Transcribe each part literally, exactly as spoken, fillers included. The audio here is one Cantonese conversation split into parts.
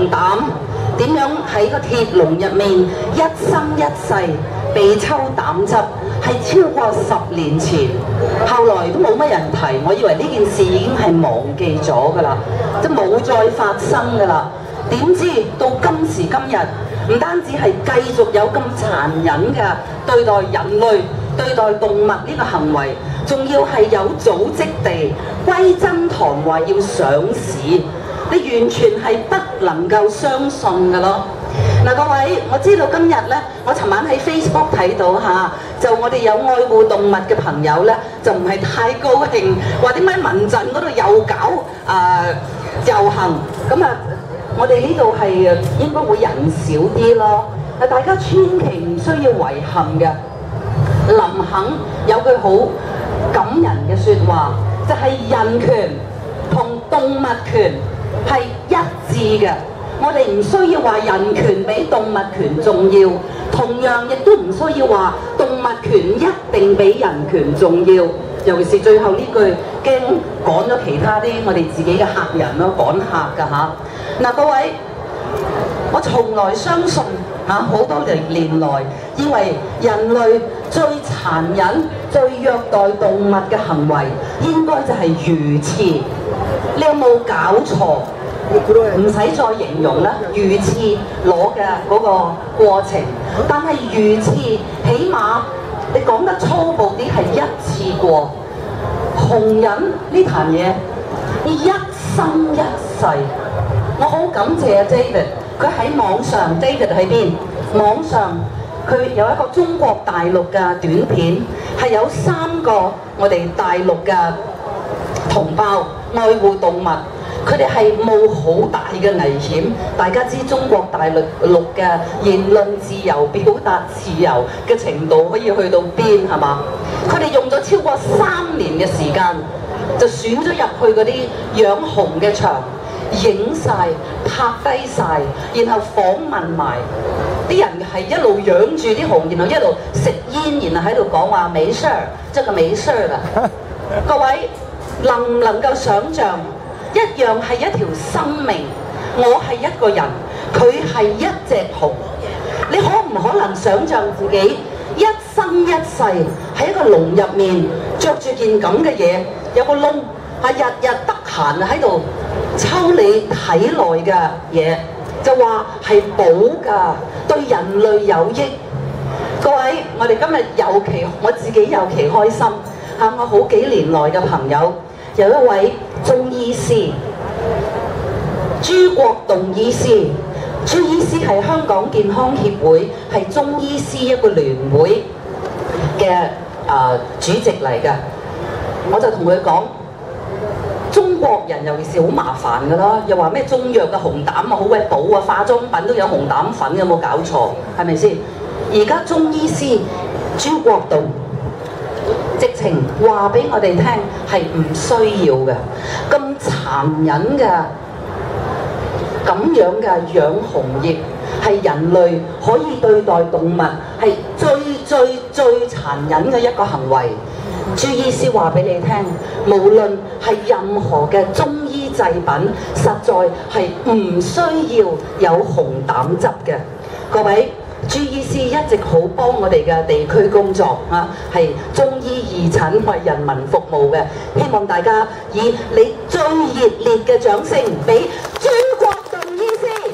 紅膽點樣喺個鐵籠入面一生一世被抽膽汁，係超過十年前，後來都冇乜人提，我以為呢件事已經係忘記咗㗎啦，即冇再發生㗎啦。點知到今時今日，唔單止係繼續有咁殘忍嘅對待人類、對待動物呢個行為，仲要係有組織地歸真堂話要上市，你完全係不能夠相信㗎咯。嗱，各位，我知道今日咧，我尋晚喺 Facebook 睇到嚇，就我哋有愛護動物嘅朋友咧，就唔係太高興，話點解民陣嗰度又搞啊、呃、遊行，咁啊，我哋呢度係應該會人少啲咯。啊，大家千祈唔需要遺憾嘅。林肯有句好感人嘅説話，就係、是、人權同動物權係一致嘅。我哋唔需要話人權比動物權重要，同樣亦都唔需要話動物權一定比人權重要。尤其是最後呢句，驚趕咗其他啲我哋自己嘅客人咯，趕客㗎嚇。嗱，各位，我從來相信嚇好多年年來，以為人類最殘忍、最虐待動物嘅行為，應該就係魚翅。你有冇搞錯？唔使再形容啦，魚翅攞嘅嗰個過程，但係魚翅起碼你講得粗暴啲係一次過，紅人呢壇嘢一生一世。我好感謝 David， 佢喺網上 David 喺邊？網上佢有一個中國大陸嘅短片，係有三個我哋大陸嘅同胞愛護動物。佢哋係冒好大嘅危險，大家知中國大陸陸嘅言論自由、表達自由嘅程度可以去到邊係嘛？佢哋用咗超過三年嘅時間，就選咗入去嗰啲養熊嘅場，影晒、拍低晒，然後訪問埋啲人係一路養住啲熊，然後一路食煙，然後喺度講話沒事兒，即係沒事兒啦。各位能唔能夠想像？一樣係一條生命，我係一個人，佢係一隻熊。你可唔可能想像自己一生一世喺一個籠入面着住件咁嘅嘢，有個窿，係日日得閒喺度抽你體內嘅嘢，就話係補㗎，對人類有益。各位，我哋今日尤其我自己尤其開心嚇，我好幾年來嘅朋友。有一位中醫師朱國棟醫師，朱醫師係香港健康協會係中醫師一個聯會嘅啊、呃、主席嚟嘅。我就同佢講，中國人尤其是好麻煩㗎啦，又話咩中藥嘅紅膽啊好鬼補啊，化妝品都有紅膽粉，有冇搞錯？係咪先？而家中醫師朱國棟直情話俾我哋聽係唔需要嘅，咁殘忍嘅咁樣嘅養熊業係人類可以對待動物係最最最殘忍嘅一個行為。朱醫師話俾你聽，無論係任何嘅中醫製品，實在係唔需要有紅膽汁嘅。各位，朱醫師一直好幫我哋嘅地區工作啊，係中醫義診為人民服務嘅。希望大家以你最熱烈嘅掌聲俾朱國棟醫師。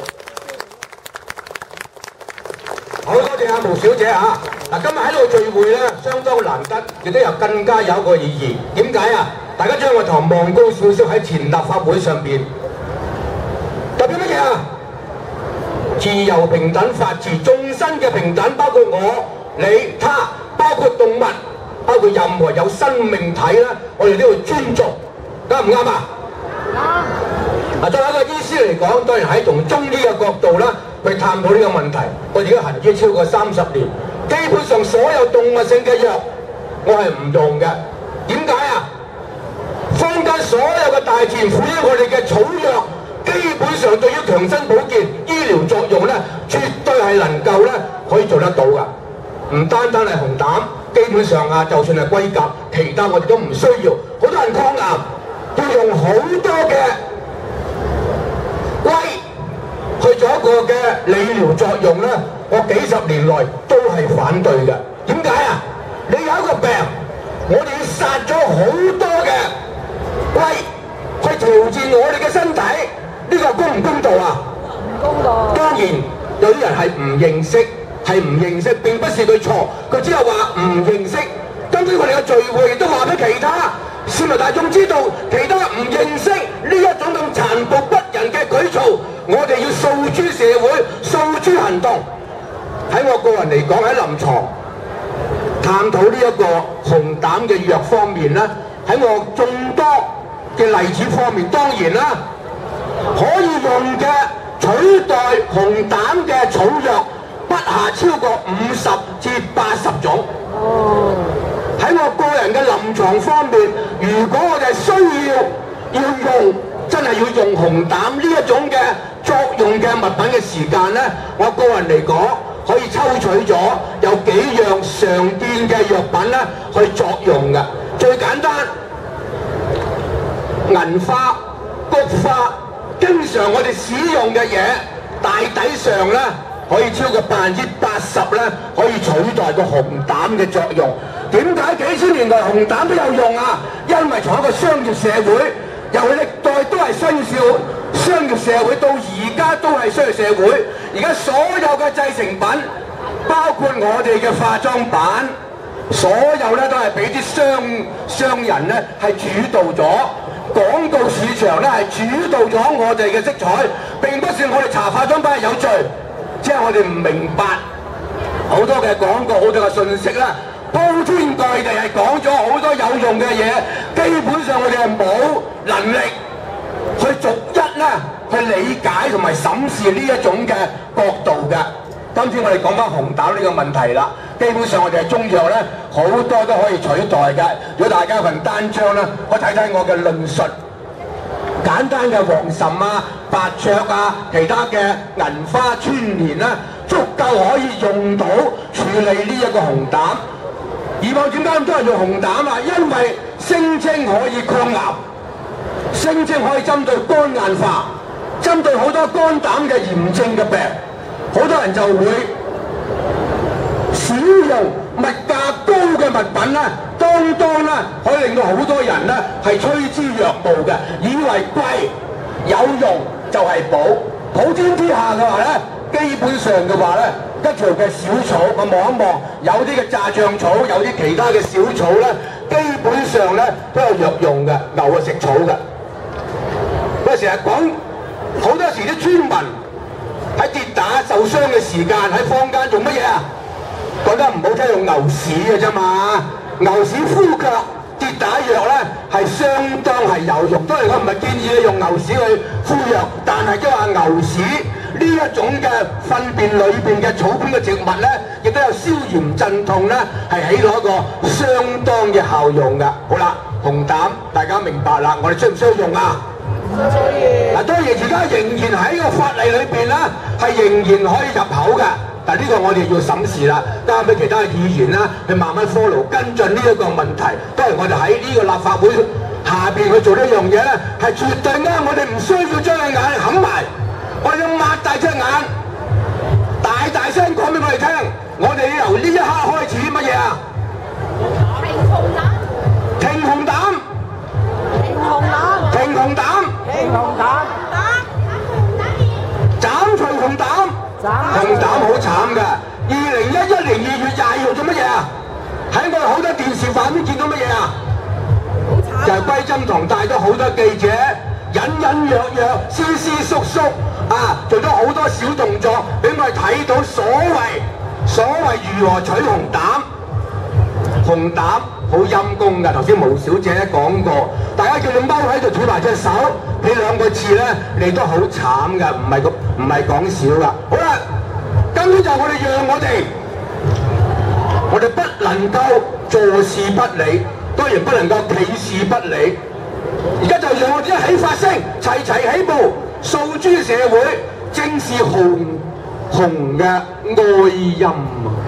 好多謝阿毛小姐嚇！嗱，今日喺度聚會咧，相當難得，亦都有更加有一個意義。點解啊？大家將個頭望高少少喺前立法會上邊，代表乜嘢啊？自由、平等、法治、眾生嘅平等，包括我、你、他，包括動物，包括任何有生命體咧，我哋都要尊重，啱唔啱啊？啱。嗱，作為一個醫師嚟講，當然喺從中醫嘅角度啦，去探討呢個問題。我而家行醫超過三十年，基本上所有動物性嘅藥，我係唔用嘅。點解啊？坊間所有嘅大自然賦予我哋嘅草藥，基本上對於強身保健、醫療作用咧，絕對係能夠咧可以做得到噶。唔單單係紅膽，基本上啊，就算係龜甲，其他我哋都唔需要。好多人抗癌要用好多嘅龜去佢做一個嘅理療作用咧，我幾十年來都係反對嘅。點解啊？你有一個病，我哋要殺咗好多嘅龜去調節我哋嘅身體，呢個公唔公道啊？唔公道。當然有啲人係唔認識，係唔認識，並不是佢錯，佢只係話唔認識。今次我哋嘅聚會亦都話俾其他市民大眾知道，其他唔認識呢一種咁殘暴不仁嘅舉措，我哋要訴諸社會，訴諸行動。喺我個人嚟講，喺臨床探討呢一個紅膽嘅藥方面咧，喺我眾多嘅例子方面，當然啦，可以用嘅取代紅膽嘅草藥不下超過五十至八十種。喺我個人嘅臨床方面，如果我哋需要要用，真係要用紅膽呢一種嘅作用嘅物品嘅時間咧，我個人嚟講可以抽取咗有幾樣常見嘅藥品咧去作用嘅。最簡單，銀花、菊花，經常我哋使用嘅嘢，大抵上咧可以超過百分之八十咧可以取代個紅膽嘅作用。點解幾千年來紅膽都有用啊？因為從一個商業社會，由歷代都係商業商業社會，到而家都係商業社會。而家所有嘅製成品，包括我哋嘅化妝品，所有咧都係俾啲商商人咧係主導咗，廣告市場咧係主導咗我哋嘅色彩。並不是我哋搽化妝品係有罪，即係我哋唔明白好多嘅廣告，好多嘅信息啦。鋪天蓋地係講咗好多有用嘅嘢，基本上我哋係冇能力去逐一咧去理解同埋審視呢一種嘅角度嘅。今次我哋講翻紅膽呢個問題啦，基本上我哋係中藥咧好多都可以取代嘅。如果大家有份單張咧，我睇睇我嘅論述，簡單嘅黃芩啊、白芍啊、其他嘅銀花、川蓮啦，足夠可以用到處理呢一個紅膽。以往點解咁多人用紅膽啊？因為聲稱可以抗癌，聲稱可以針對肝硬化，針對好多肝膽嘅炎症嘅病，好多人就會使用物價高嘅物品咧，當當咧可以令到好多人咧係趨之若鶩嘅，以為貴有用就係寶。普天之下嘅話咧，基本上嘅話咧，一條嘅小草，我望一望，有啲嘅炸醬草，有啲其他嘅小草咧，基本上咧都有藥用嘅，牛係食草嘅。我成日講，好多時啲村民喺跌打受傷嘅時間喺坊間做乜嘢啊？講得唔好聽，用牛屎嘅啫嘛，牛屎敷腳跌打藥咧係相當係有用。當然我唔係建議你用牛屎去敷藥，但係即係話牛屎呢一種嘅糞便裏邊嘅草本嘅植物咧，亦都有消炎鎮痛咧，係起到一個相當嘅效用㗎。好啦，紅膽大家明白啦，我哋需唔需要用啊？嗱，當然而家仍然喺個法例裏邊咧，係仍然可以入口㗎。但呢個我哋要審視啦，交俾其他嘅議員啦，去慢慢 follow 跟進呢一個問題。當然我哋喺呢個立法會下邊去做呢樣嘢咧，係絕對啱。我哋唔需要將隻眼冚埋，我哋要擘大隻眼，大大聲講俾我哋聽。我哋要由呢一刻開始乜嘢啊？停紅膽，停紅膽，停紅膽，停紅膽，斬除紅膽。紅膽好慘㗎！二零一一年二月廿二號做乜嘢啊？喺我哋好多電視畫面見到乜嘢啊？就係歸針堂帶咗好多記者，隱隱約約、絲絲縮縮啊，做咗好多小動作，俾我哋睇到所謂所謂如何取紅膽。紅膽好陰功㗎，頭先毛小姐講過，大家叫你踎喺度斷埋隻手，俾兩個字咧，你都好慘㗎，唔係個唔係講笑㗎。好啦，今天就我哋讓我哋，我哋不能夠坐視不理，當然不能夠企視不理。而家就讓我哋一起發聲，齊齊起步，訴諸社會，正是紅紅嘅哀音。